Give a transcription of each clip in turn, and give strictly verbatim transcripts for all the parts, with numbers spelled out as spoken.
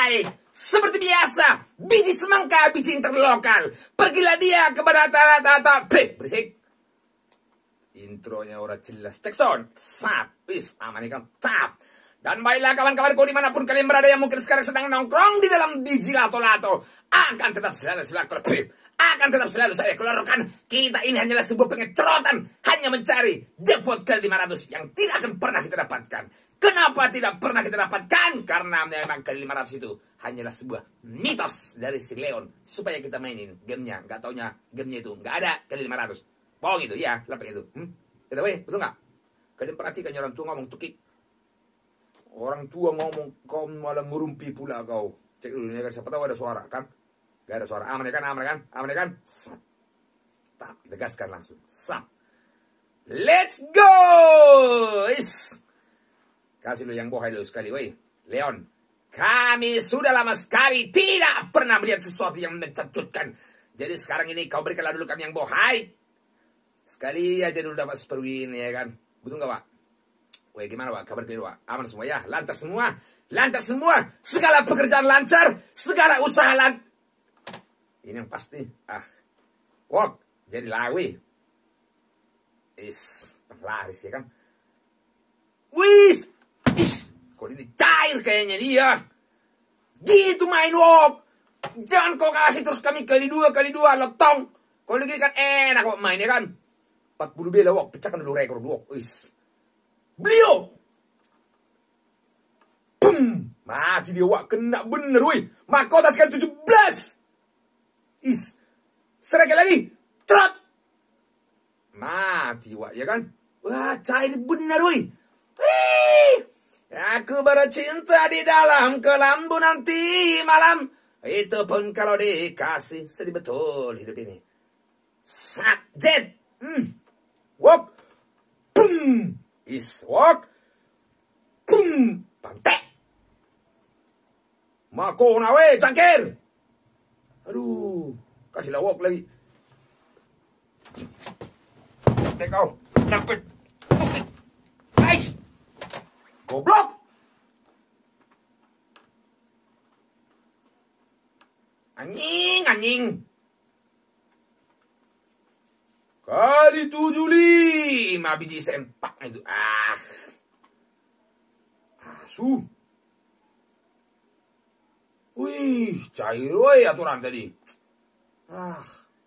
naik. Seperti biasa, biji semangka, biji interlokal. Pergilah dia kepada tata-tata. Berisik. Intronya orang jelas. Cek sound. Sap. Is, aman ikan. Tap. Dan baiklah kawan-kawanku dimanapun kalian berada yang mungkin sekarang sedang nongkrong di dalam biji lato-lato. Akan tetap selalu selalu Akan tetap selalu saya keluarkan. Kita ini hanyalah sebuah pengecerotan. Hanya mencari jackpot ke lima ratus yang tidak akan pernah kita dapatkan. Kenapa tidak pernah kita dapatkan? Karena memang ke lima ratus itu hanyalah sebuah mitos dari si Leon. Supaya kita mainin gamenya. Gak taunya gamenya itu gak ada ke lima ratus. Bohong itu, ya. Lepek itu. Hmm? Kita weh, betul gak? Kalian perhatikan orang tua ngomong tukik. Orang tua ngomong, kau malah ngurumpi pula kau. Cek dulu ya kan, siapa tahu ada suara kan? Gak ada suara, aman ya kan, aman ya kan, aman ya kan? Sap. Tap, kita gaskan langsung. Sap. Let's go! Is. Kasih lu yang bohai lu sekali, woi. Leon, kami sudah lama sekali tidak pernah melihat sesuatu yang mencacutkan. Jadi sekarang ini kau berikanlah dulu kami yang bohai. Sekali aja dulu dapat seperwin ya kan. Betul gak, Pak? Weh, gimana, Pak? Kabar kalian, Pak? Aman semua ya? Lancar semua? Lancar semua? Segala pekerjaan lancar? Segala usaha lancar? Ini yang pasti. Ah. Wok, jadi lawi. Is, penglaris ya kan? Wis! Is, kok ini cair kayaknya dia. Gitu main, Wok. Jangan kau kasih terus kami kali dua, kali dua, lotong. Kalau gini kan enak kok main ya kan? empat puluh bela, Wok. Pecahkan dulu rekor, Wok. Wis. Beliau. Pum. Mati dia, Wak. Kena bener, woi. Mahkota sekali tujuh belas. Is. Seragam lagi. Trot. Mati, Wak. Ya kan? Wah, cair bener, woi. Wih. Aku bercinta di dalam kelambu nanti malam. Itu pun kalau dikasih. Sedih betul hidup ini. Sak. Jet. Hmm. Wok. Pum. Is. Wok. Pum. Pantek. Mako nawe, cangkir. Aduh. Kasih lawak lagi. Pantek kau. Dapat. Hai. Goblok. Anjing, anjing. Kali tujuh lima biji sempak itu. Ah. Asu. Wih, cair woi aturan tadi. Ah.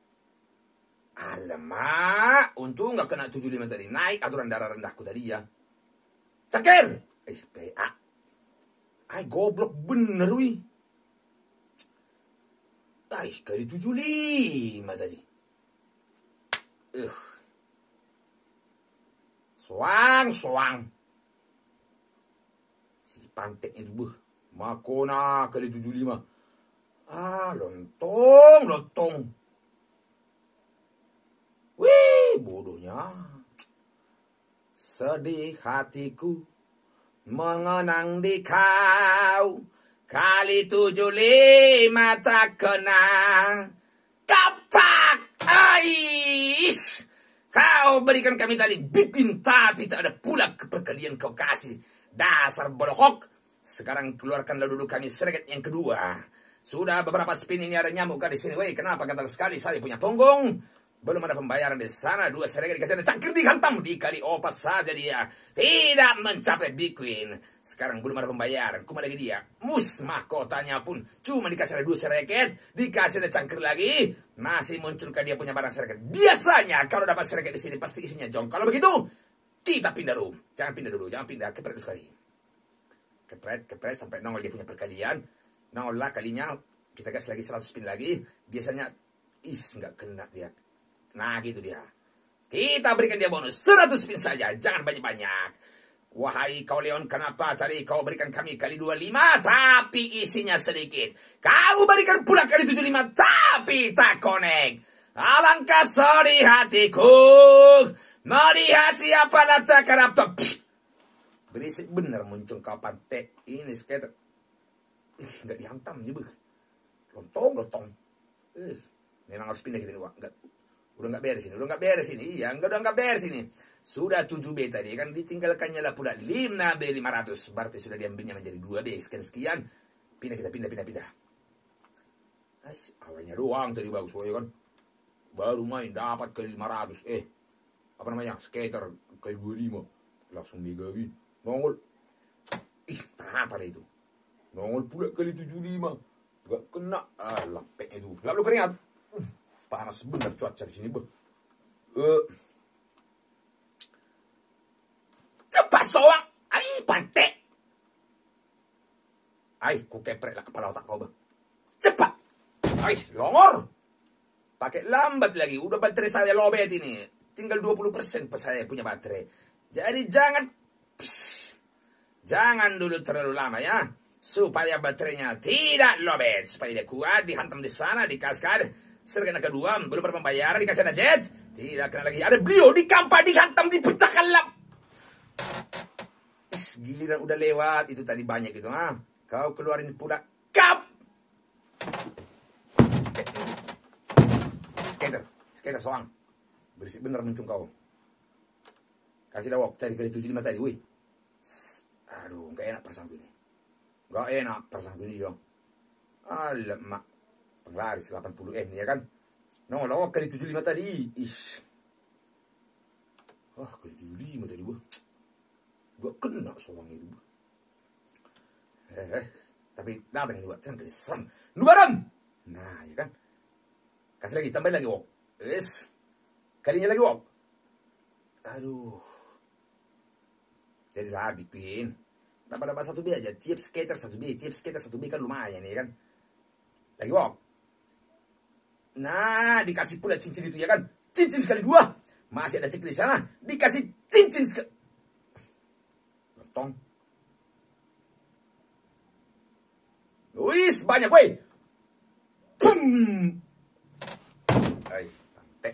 Alamak, untung nggak kena tujuh lima tadi. Naik aturan darah rendahku tadi ya. Cakir. Eh, P A. Ay, goblok bener wih. Ay, kali tujuh lima tadi. Uh. Soang, soang. Si pantek itu buh. Makona kali tujuh lima. Ah, lontong, lontong. Wih, bodohnya. Sedih hatiku mengenang di kau. Kali tujuh lima tak kena. Kapak. Ais. Kau berikan kami tadi bikin tapi tak ada pula keperkalian kau kasih. Dasar bolokok. Sekarang keluarkanlah dulu kami serget yang kedua. Sudah beberapa spin ini ada nyamuk kan di sini. Woi, kenapa gatal sekali saya punya punggung? Belum ada pembayaran di sana. Dua serget dikasih ada cangkir dihantam. Dikali opat saja dia. Tidak mencapai Big Queen. Sekarang belum ada pembayaran. Kuma lagi dia. Mus mahkotanya pun cuma dikasih ada dua sereket. Dikasih ada cangkir lagi. Masih munculkan dia punya barang sereket. Biasanya kalau dapat sereket di sini pasti isinya jong. Kalau begitu kita pindah room. Jangan pindah dulu. Jangan pindah. Kepret sekali. Kepret, kepret sampai nongol dia punya perkalian. Nongol lah kalinya. Kita gas lagi seratus spin lagi. Biasanya is nggak kena dia. Nah gitu dia. Kita berikan dia bonus seratus spin saja. Jangan banyak-banyak. Wahai kau Leon, kenapa tadi kau berikan kami kali dua puluh lima tapi isinya sedikit. Kau berikan pula kali tujuh puluh lima tapi tak connect. Alangkah sedih hatiku melihat siapa letakkan laptop. Berisik bener muncul kau pantek. Ini skater. Ih, nggak dihantam nih, beuh. Lontong, lontong. Eh, memang harus pindah gitu, Wak. Enggak. Udah nggak beres ini, udah nggak beres ini. Iya, enggak udah nggak beres ini. Sudah tujuh B tadi kan ditinggalkannya lah pula lima B lima ratus. Berarti sudah diambilnya menjadi dua B sekian-sekian. Pindah kita, pindah, pindah, pindah. Ais, awalnya doang tadi bagus, ya kan. Baru main dapat ke lima ratus. Eh, apa namanya? Skater ke dua puluh lima. Langsung megawin. Nongol. Ih, apa itu? Nongol pula kali tujuh puluh lima. Gak kena. Ah, lapek itu. Lalu keringat. Panas bener cuaca di sini, Bang. Eh. Cepat soang. Ai, pantek. Ai, ku keprek lah kepala otak kau, Bang. Cepat. Ai, longor. Pakai lambat lagi. Udah baterai saya lobet ini. Tinggal dua puluh persen pas saya punya baterai. Jadi jangan... Pss, jangan dulu terlalu lama ya. Supaya baterainya tidak lobet. Supaya dia kuat, dihantam di sana, di kaskad. Sergana kedua, belum pernah membayar, dikasih ada jet. Tidak kena lagi. Ada beliau di kampak, dihantam, dipecahkan lap. Giliran udah lewat. Itu tadi banyak itu. Ah. Kau keluarin pula. Kap! Skater, skater soang. Berisik bener muncung kau. Kasih dah wok, cari kali tujuh puluh lima tadi, wih. Aduh, gak enak perasaan ini. Gak enak perasaan ini, yo. Alamak. Penglaris delapan puluh N, ya kan? No, lawak kali tujuh puluh lima tadi. Ish. Ah, kali tujuh puluh lima tadi, wah. Gak kena soang itu, wah. Eh, eh. Tapi datang ini, wah. Jangan kali serang. Nubaran! Nah, ya kan? Kasih lagi, tambahin lagi, wok. Yes. Kalinya lagi, wok. Aduh. Jadi lagi, Pin. Dapat-dapat satu B aja. Tiap skater satu B. Tiap skater satu B kan lumayan, ya kan? Lagi, wok. Nah, dikasih pula cincin itu, ya kan? Cincin sekali dua. Masih ada cek di sana. Dikasih cincin sekali. Lontong. Wis, banyak, weh. Pum. Ay, pantek.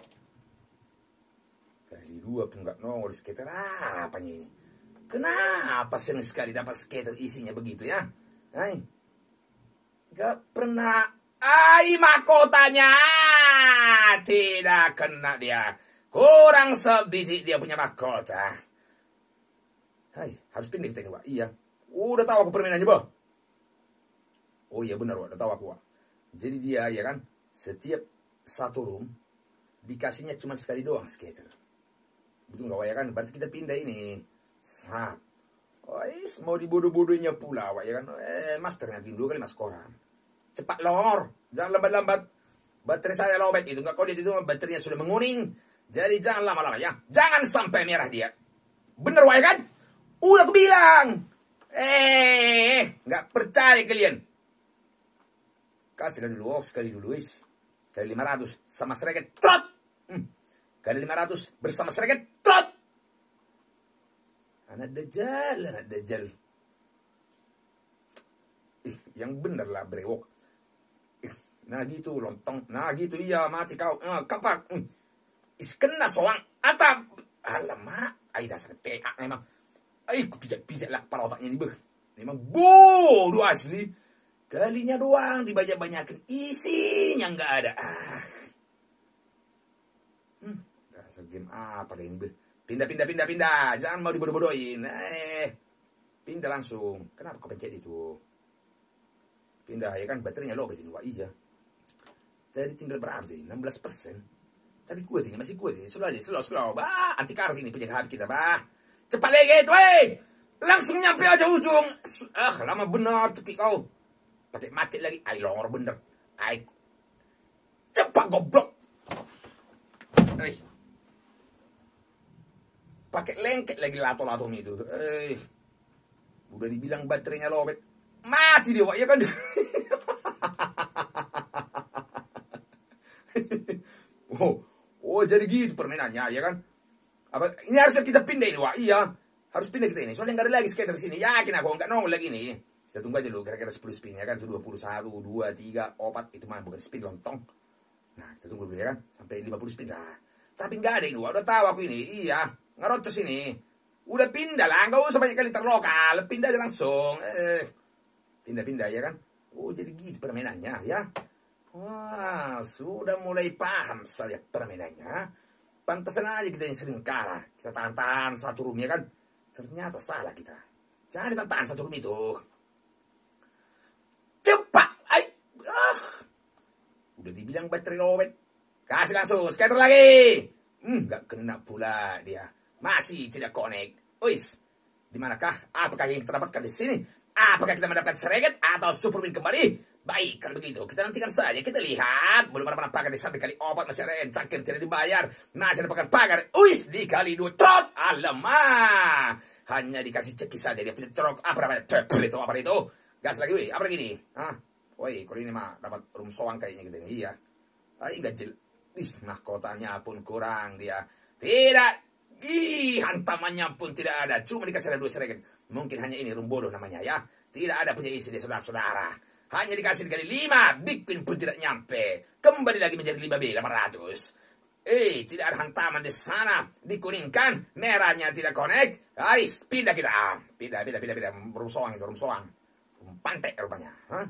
Kali dua pun gak nongol skater. Apanya ini? Kenapa senang sekali dapat skater isinya begitu ya? Ay. Gak pernah. Ay, mahkotanya. Tidak kena dia. Kurang sebiji dia punya mahkota. Hai, harus pindah kita ini, Wak. Iya. Udah tahu aku permainannya, Boh. Oh iya benar, Wak. Udah tahu aku, Wak. Jadi dia, ya kan, setiap satu room dikasihnya cuma sekali doang skater. Betul nggak, Wak, ya kan? Berarti kita pindah ini. Sap. Oh, is, mau dibodoh-bodohnya pula, Wak, ya kan? Eh, master ngakin dua kali mas koran. Cepat longor. Jangan lambat-lambat. Baterai saya lobet itu. Nggak kau lihat itu, baterainya sudah menguning. Jadi jangan lama-lama ya. Jangan sampai merah dia. Bener, Wak, ya kan? Udah aku bilang. Eh, nggak percaya kalian. Kasih dulu, oh, sekali dulu, is. Kali lima ratus sama sereket, trot. Hmm. Kali lima ratus bersama sereket, trot. Anak dajjal, anak dajjal. Ih, yang bener lah, brewok. Ih, nah gitu, lontong. Nah gitu, iya, mati kau. Eh, kapak. Hmm. Is, kena soang. Atap. Alamak. Ay, dasar T A memang. Ay, ku pijak-pijak lah kepala otaknya ini, beh. Memang bodoh asli. Kalinya doang dibanyak-banyakin. Isinya nggak ada. Ah. Hmm, dasar game apa deh ini, beh. Pindah, pindah, pindah, pindah. Jangan mau dibodoh-bodohin. Eh, pindah langsung. Kenapa kau pencet itu? Pindah, ya kan baterainya lobet ini, Wak. Iya. Tadi tinggal berapa ini? enam belas persen. Tapi kuat ini, masih kuat ini. Slow aja, slow, slow. Bah, anti karat ini punya H P kita, bah. Cepat lagi, weh. Langsung nyampe aja ujung. Ah, lama benar tepi kau. Pakai macet lagi. Ay, longor bener. Ay. Cepat goblok. Ay. Pakai lengket lagi lato-lato itu. Eh. Udah dibilang baterainya lobet. Mati dia, Wak, ya kan? oh, oh jadi gitu permainannya, ya kan? Apa ini harusnya kita pindah ini, Wak? Iya. Harus pindah kita ini. Soalnya nggak ada lagi skater sini. Yakin aku nggak nongol lagi nih. Kita tunggu aja dulu kira-kira sepuluh spin, ya kan? Itu dua puluh satu, dua, tiga, empat. Itu mah bukan spin, lontong. Nah, kita tunggu dulu, ya kan? Sampai lima puluh spin lah. Tapi nggak ada ini, Wak. Udah tahu aku ini. Iya. Ngerocos ini. Udah pindah lah. Nggak usah banyak kali terlokal. Pindah aja langsung. Eh. Pindah-pindah, ya kan? Oh, jadi gitu permainannya, ya. Wah, sudah mulai paham saya permainannya. Pantasan aja kita yang sering kalah. Kita tahan-tahan satu room, ya kan? Ternyata salah kita. Jangan ditahan satu room itu. cepat. Ay, ah. Udah dibilang baterai lowet. Kasih langsung, scatter lagi. Hmm, gak kena pula dia. Masih tidak connect. Wis, di manakah? Apakah yang kita dapatkan di sini? Apakah kita mendapatkan Sreget atau Supermin kembali? Baik, kalau begitu kita nantikan saja. Kita lihat. Belum ada pagar di sana dikali obat. Masih ada yang cangkir tidak dibayar. Masih ada pagar-pagar. Wis, dikali dua trot. Alamak. Hanya dikasih ceki saja dia punya trok. Apa namanya? Tepel itu, apa itu? Gas lagi, wih. Apa lagi nih? Hah? Woi, kalau ini mah dapat room soang kayaknya gitu nih. Iya. Ay, enggak jel. Ih, mahkotanya pun kurang dia. Tidak. Ih, hantamannya pun tidak ada. Cuma dikasih ada dua Sreget. Mungkin hanya ini room bodoh namanya ya. Tidak ada punya isi dia saudara-saudara. Hanya dikasih dikali lima, bikin pun tidak nyampe. Kembali lagi menjadi lima B delapan ratus. Eh, tidak ada hantaman di sana. Dikuningkan, merahnya tidak connect. Ais, pindah kita. Pindah, pindah, pindah, pindah. Rum soang itu, rum soang. Rum pantek rupanya. Hah?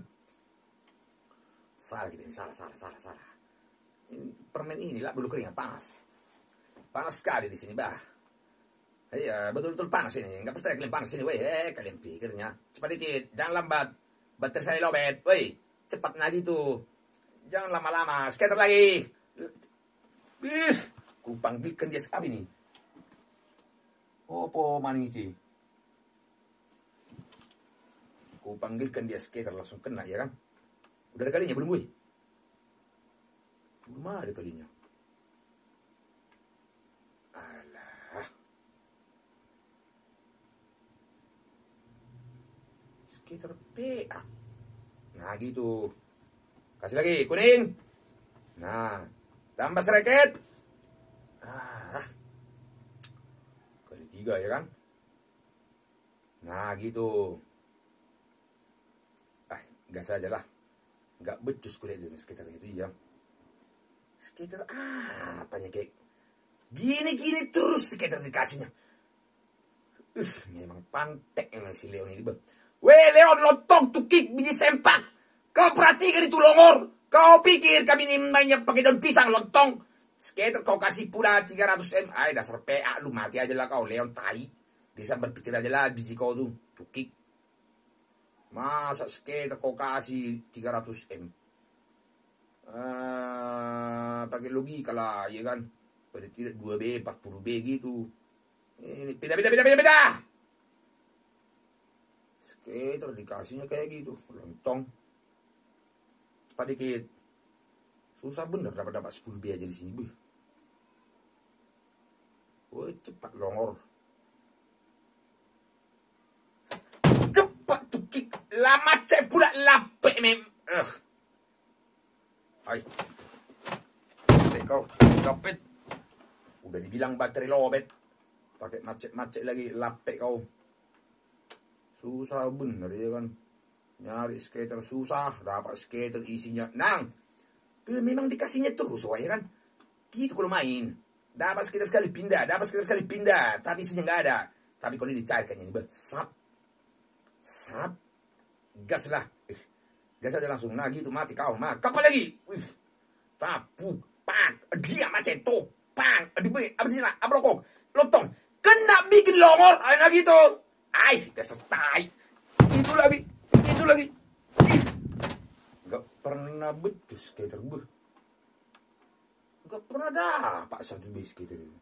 Salah kita ini, salah, salah, salah, salah. Ini, permen ini lah dulu keringat, panas. Panas sekali di sini, bah. Iya, betul-betul panas ini. Nggak percaya kalian panas ini, weh. Eh, kalian pikirnya. Cepat dikit, jangan lambat. Baterai saya lobet, woi, cepat lagi tuh. Jangan lama-lama, scatter lagi. Ih, ku panggilkan dia sekali nih. Opo maning iki? Ku panggilkan dia scatter langsung kena ya kan? Udah ada kalinya belum, woi? Belum ada kalinya. Alah. Scatter P A. Nah gitu. Kasih lagi, kuning. Nah, tambah Sreget. Ah. Kali tiga ya kan? Nah gitu. Ah, gas aja lah. Gak becus kulihat itu skater itu ya. Skater ah, apanya kayak gini-gini terus skater dikasihnya. Uh, memang pantek emang si Leon ini bang. Weh Leon, lontong tuh kick biji sempak. Kau perhatikan itu longor. Kau pikir kami ini mainnya pakai daun pisang lontong. Skater kau kasih pula tiga ratus M. Ay dasar P A lu mati aja lah kau Leon tai. Bisa berpikir aja lah biji kau tuh. Tuh kick. Masa skater kau kasih tiga ratus M. Uh, pakai logika lah ya kan. Pada tidak dua B, empat puluh B gitu. Ini beda beda beda beda beda. Skater dikasihnya kayak gitu, lontong. Cepat dikit. Susah bener dapat dapat sepuluh B aja di sini, bu. Woi, cepat longor. Cepat tuh kick. Lama cek pula lapek mem. Uh. Hai. Kau lapet. Udah dibilang baterai lobet. Pakai macet-macet lagi lapek kau. Susah bener ya kan. Nyari skater susah, dapat skater isinya nang. Tuh memang dikasihnya terus wah ya kan. Gitu kalau main. Dapat skater sekali pindah, dapat skater sekali pindah, tapi isinya nggak ada. Tapi kalau ini dicari kayaknya ini, sap. Sap. Gas lah. Eh, gas aja langsung. Nah gitu mati kau. Mah, kapal lagi. Wih. Tapu, pang, dia macet tuh. Pang, diberi apa sih lah? Apa lokok? Lontong. Kena bikin longor. Ayo gitu. Ay, dasar tai. Itu lagi. Itu lagi. Gak pernah becus skater gue. Gak pernah dapat satu base skater itu.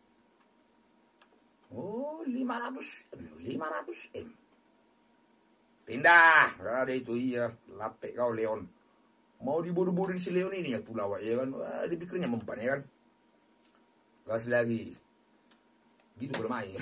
Oh, lima ratus M. lima ratus M. Pindah. Gak ada itu iya. Lapek kau Leon. Mau dibodoh-bodohin si Leon ini ya pula wak ya kan. Wah, dipikirnya mempan ya kan. Gas lagi. Gitu bermain.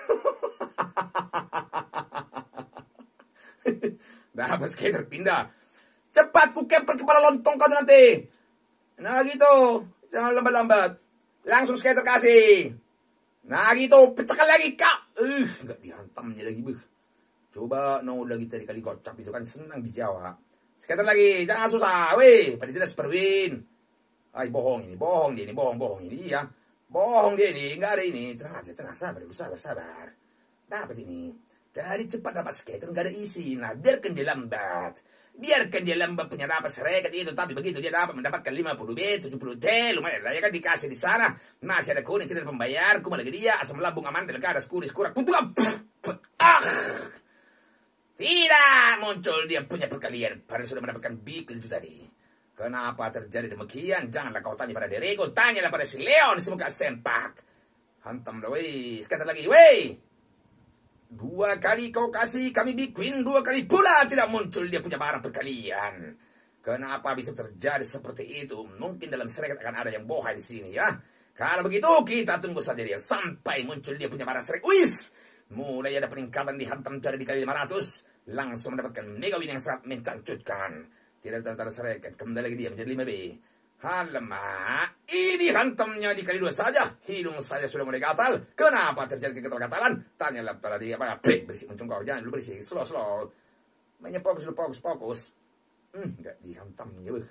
Nah, apa skater pindah. Cepat ku kepel kepala lontong kau nanti. Nah gitu. Jangan lambat-lambat. Langsung skater kasih. Nah gitu. Pecahkan lagi kak. Uh, enggak dihantamnya lagi. Buh. Coba nol lagi tadi kali gocap itu kan senang di Jawa. Skater lagi. Jangan susah. Weh. Pada tidak superwin. Ay bohong ini. Bohong dia ini. Bohong-bohong ini. Iya. Bohong dia ini. Enggak ada ini. Tenang aja. Tenang. Sabar. Sabar. Sabar. Dapat ini. Dari cepat dapat skater nggak ada isi. Nah, biarkan dia lambat. Biarkan dia lambat punya dapat Sreget itu. Tapi begitu dia dapat mendapatkan lima puluh B, tujuh puluh T. Lumayan lah ya kan dikasih di sana. Masih ada kuning tidak pembayar. Kuma lagi dia. Asam lambung aman. Delika ada skuris kurak. Kutuk. Ah. Tidak muncul dia punya perkalian. Padahal sudah mendapatkan beagle itu tadi. Kenapa terjadi demikian? Janganlah kau tanya pada diriku. Tanyalah pada si Leon, si muka sempak. Hantamlah, weh. Sekali lagi, weh. Dua kali kau kasih kami big queen. Dua kali pula tidak muncul dia punya barang perkalian. Kenapa bisa terjadi seperti itu? Mungkin dalam sereket akan ada yang bohong di sini, ya. Kalau begitu, kita tunggu saja dia. Sampai muncul dia punya barang sereket. Wis! Mulai ada peningkatan dihantam dari dikali lima ratus. Langsung mendapatkan mega win yang sangat mencangcutkan. Tidak tanda-tanda sereket. Kembali lagi dia menjadi lima B. Alamak. Ini hantamnya dikali dua saja. Hidung saya sudah mulai gatal. Kenapa terjadi kegatal-gatalan? Tanyalah pada dia. Pih, berisik muncul kau. Jangan dulu berisik. Slow-slow. Mainnya fokus dulu. Fokus, fokus. Hmm, enggak dihantamnya. Beuh.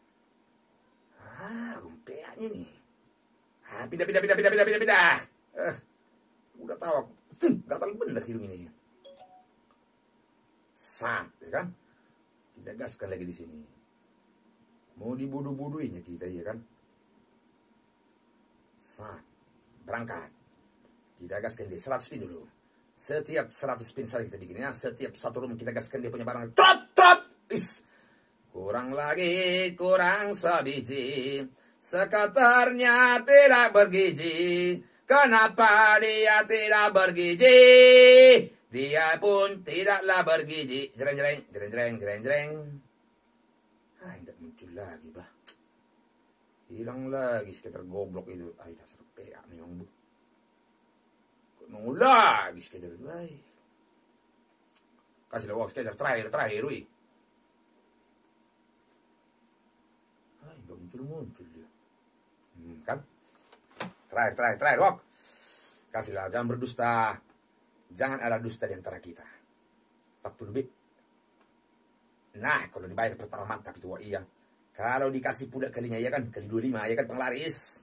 Ah, rumpeannya nih. Ah, pindah, pindah, pindah, pindah, pindah, pindah, pindah. Eh, udah tahu aku. Hmm, gatal bener hidung ini. Sampai kan? Kita gaskan lagi di sini. Mau dibodoh-bodohinya kita, ya kan? Sah, berangkat. Kita gaskan di seratus spin dulu. Setiap seratus spin saja kita bikin, ya. Setiap satu room kita gaskan dia punya barang. Trot, trot! Is. Kurang lagi, kurang sebiji. Seketarnya tidak bergizi. Kenapa dia tidak bergizi? Dia pun tidaklah bergizi. Jreng, jreng, jreng, jreng, jreng, jreng. Ah, tidak muncul lagi, bah. Hilang lagi sekitar goblok itu. Ay, dasar P A memang, bu. Nunggu lagi sekitar. Ay. Kasih lewat sekitar terakhir, terakhir, wih. Ay, nggak muncul-muncul dia. Hmm, kan? Terakhir, terakhir, terakhir, Wok. Kasihlah, jangan berdusta. Jangan ada dusta di antara kita. empat puluh B. Nah, kalau dibayar pertama mantap itu, Wak, iya. Kalau dikasih pula kalinya, ya kan? Kali dua puluh lima, ya kan, penglaris.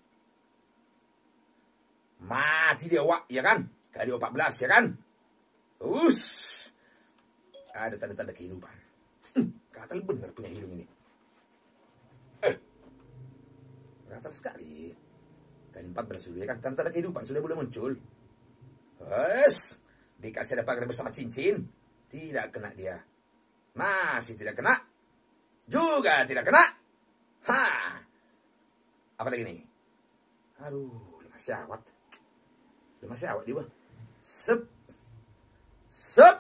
Mati dia, Wak, ya kan? Kali empat belas, ya kan? Us. Ada tanda-tanda kehidupan. Gatal bener punya hidung ini. Eh. Gatal sekali. Kali empat belas dulu, ya kan? Tanda-tanda kehidupan sudah boleh muncul. Wes. Dikasih ada pagar bersama cincin. Tidak kena dia. Masih tidak kena. Juga tidak kena. Ha. Apa lagi nih? Aduh, masih awat. Masih awat dia, Bang. Sep. Sep.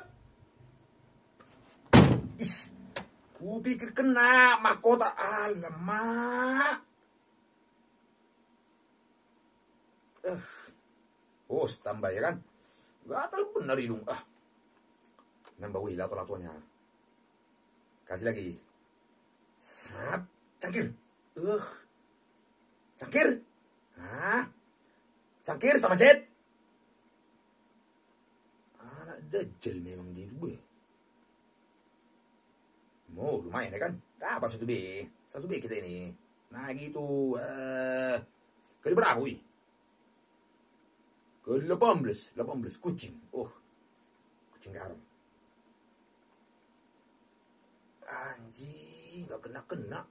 Ih. Ku pikir kena mahkota. Alamak. Uh. Oh, tambah, ya kan? Gatal benar hidung. Ah. Nambah wih lato-latonya. Kasih lagi. Sap. Cangkir. Uh. Cangkir. Hah? Cangkir sama jet. Anak dajjal memang dia, gue. Mau lumayan, ya kan? Dapat satu B. Satu B kita ini. Nah gitu. Uh. Kali berapa, wih? Ke delapan belas, delapan belas kucing. Oh, kucing garam. Anjing, gak kena-kena.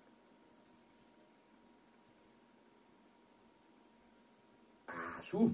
Asu.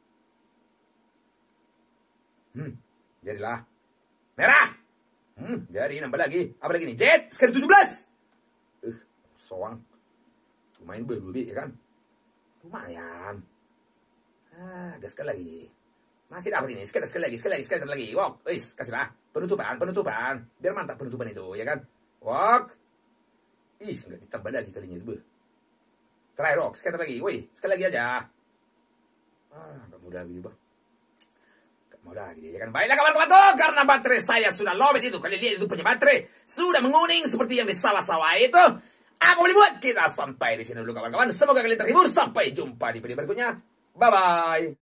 Hmm, jadilah. Merah. Hmm, jadi nambah lagi. Apa lagi nih? Jet, sekali tujuh belas. Eh, uh, soang. Lumayan berdua B, ya kan? Lumayan. Ah, gaskan lagi. Masih dapat ini. Sekali, sekali lagi, sekali lagi, sekali lagi. Wok, wis, kasihlah. Penutupan, penutupan. Biar mantap penutupan itu, ya kan? Wok. Ih, nggak ditambah lagi kalinya itu. Terakhir, Wok. Sekali lagi. Woi, sekali lagi aja. Ah, nggak mudah lagi, Bang. Nggak mudah lagi, ya kan? Baiklah, kawan-kawanku. Karena baterai saya sudah lobet itu. Kalian lihat itu punya baterai. Sudah menguning seperti yang di sawah-sawah itu. Apa boleh buat? Kita sampai di sini dulu, kawan-kawan. Semoga kalian terhibur. Sampai jumpa di video berikutnya. Bye-bye.